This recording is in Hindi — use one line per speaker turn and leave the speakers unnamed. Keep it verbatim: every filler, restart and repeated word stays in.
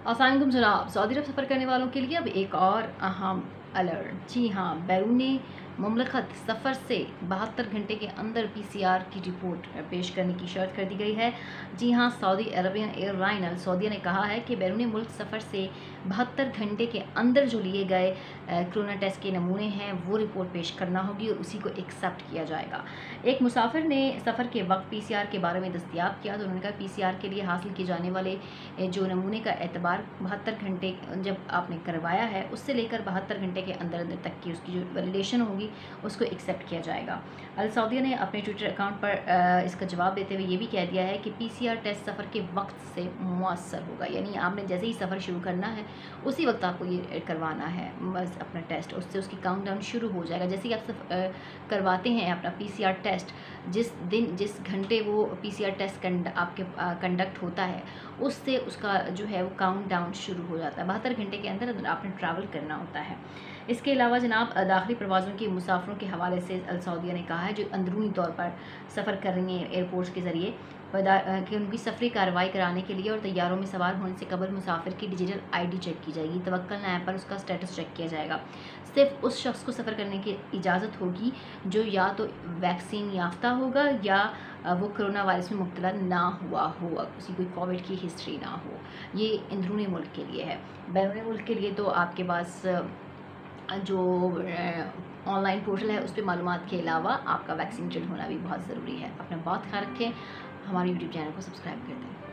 अस्सलाम वालेकुम जनाब। सऊदी अरब सफ़र करने वालों के लिए अब एक और अहम अलर्ट। जी हाँ, बैरून मुमलकत सफ़र से बहत्तर घंटे के अंदर पी सी आर की रिपोर्ट पेश करने की शर्त कर दी गई है। जी हाँ, Saudi Arabian airline Al Saudia ने कहा है कि बैरून मुल्क सफ़र से बहत्तर घंटे के अंदर जो लिए गए कोरोना टेस्ट के नमूने हैं वो रिपोर्ट पेश करना होगी और उसी को एक्सेप्ट किया जाएगा। एक मुसाफिर ने सफ़र के वक्त पी सी आर के बारे में दस्तियाब किया तो उन्होंने कहा पी सी आर के लिए हासिल किए जाने वाले जो नमूने का एतबार बहत्तर घंटे जब आपने करवाया है उससे लेकर बहत्तर घंटे के अंदर अंदर तक की उसकी जो वैलिडेशन होगी उसको एक्सेप्ट किया जाएगा। अल सऊदिया ने अपने ट्विटर अकाउंट पर इसका जवाब देते हुए ये भी कह दिया है कि पी सी आर टेस्ट सफ़र के वक्त से मुअस्सर होगा, यानी आपने जैसे ही सफ़र शुरू करना है उसी वक्त आपको ये करवाना है बस अपना टेस्ट, उससे उसकी काउंटडाउन शुरू हो जाएगा। जैसे ही आप करवाते हैं अपना पी सी आर टेस्ट, जिस दिन जिस घंटे वो पी सी आर टेस्ट आपके कंडक्ट होता है उससे उसका जो है वो काउंट डाउन शुरू हो जाता है। बहत्तर घंटे के अंदर अंदर आपने ट्रैवल करना होता है। इसके अलावा जनाब दाखिली प्रवासों के मुसाफिरों के हवाले से अल सऊदिया ने कहा है जो अंदरूनी तौर पर सफ़र कर रही हैं एयरपोर्ट्स के ज़रिए कि उनकी सफरी कार्रवाई कराने के लिए और तैयारों में सवार होने से कबल मुसाफिर की डिजिटल आई डी चेक की जाएगी। तवक्कल ऐप पर उसका स्टेटस चेक किया जाएगा। सिर्फ उस शख्स को सफ़र करने की इजाज़त होगी जो या तो वैक्सीन याफ्ता होगा या वो कोरोना वायरस में मुब्तला ना हुआ हो, किसी कोई कोविड की हिस्ट्री ना हो। ये अंदरूनी मुल्क के लिए है। बैरून मुल्क के लिए तो आपके पास जो ऑनलाइन पोर्टल है उस पर मालूमात के अलावा आपका वैक्सीनेटेड होना भी बहुत ज़रूरी है। अपना बहुत ख्याल रखें। हमारे यूट्यूब चैनल को सब्सक्राइब कर दें।